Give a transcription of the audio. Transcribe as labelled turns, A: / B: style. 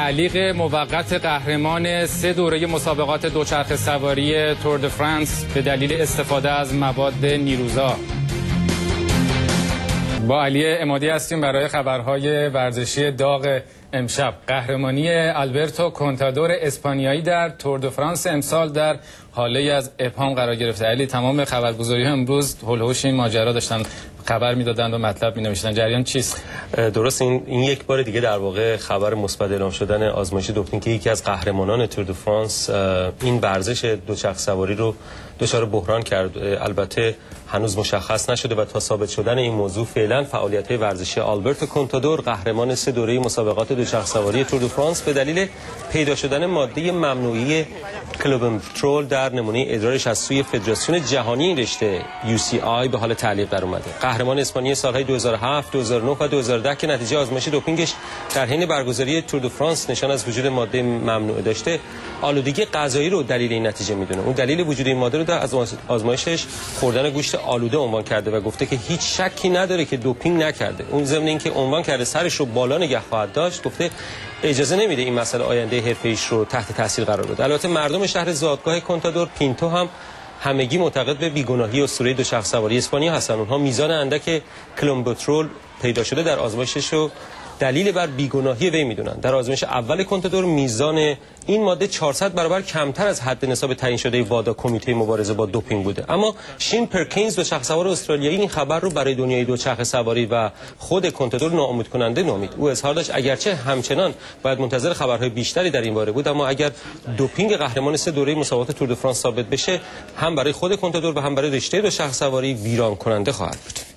A: تعلیق موقت قهرمان 3 دوره مسابقات دوچرخه سواری تور د فرانس به دلیل استفاده از مواد نیروزا. با علی عمادی هستیم برای خبرهای ورزشی داغ امشب. قهرمانی آلبرتو کونتادور اسپانیایی در تور د فرانس امسال در حاله از ابهام قرار گرفته. علی، تمام خبرگزاری‌ها امروز هول و هوش این ماجرا داشتن خبر میدادند و مطلب مینوشتن. جریان چیست؟
B: درست، این یک بار دیگه در واقع خبر مثبت اعلام شدن آزمایش دوپینگ که یکی از قهرمانان تور د فرانس این ورزش دوچرخه سواری رو دچار بحران کرد. البته هنوز مشخص نشده و تا ثابت شدن این موضوع فعلا فعالیت‌های ورزشی آلبرتو کونتادور قهرمان 3 دوره مسابقات دوچرخه سواری تور د فرانس به دلیل پیدا شدن ماده ممنوعی کلوبنترول در نمونه ادرارش از سوی فدراسیون جهانی این رشته UCI به حال تعلیق در اومده. قهرمان اسپانیایی سالهای 2007، 2009 و 2010 که نتیجه آزمایش دوپینگش در حین برگزاری تور د فرانس نشان از وجود ماده ممنوع داشته، آلودگی غذایی رو دلیل این نتیجه میدونه. اون دلیل وجود این ماده رو در آزمایشش خوردن گوشت آلوده عنوان کرده و گفته که هیچ شکی نداره که دوپینگ نکرده. اون ضمن اینکه عنوان کرده سرش رو بالا نگه خواهد داشت، گفته اجازه نمیده این مسئله آینده حرفه‌ایش رو تحت تاثیر قرار بده. البته مردم شهر زادگاه کونتادور پینتو هم همگی معتقد به بیگناهی اسطوره دوچرخه سواری اسپانیا هستن. اونها میزان اندک کلوبنترول پیدا شده در آزمایشش رو دلیل بر بیگناهی وی میدونن. در آزمایش اول کونتادور میزان این ماده 400 برابر کمتر از حد نصاب تعیین شده وادا کمیته مبارزه با دوپینگ بوده. اما شین پرکینز دوچرخه سوار استرالیایی این خبر رو برای دنیای دوچرخه سواری و خود کونتادور ناامید کننده نامید. او اظهار داشت اگرچه همچنان باید منتظر خبرهای بیشتری در این باره بود، اما اگر دوپینگ قهرمان 3 دوره مسابقات تور د فرانس ثابت بشه، هم برای خود کونتادور و هم برای رشته دوچرخه سواری ویران کننده خواهد بود.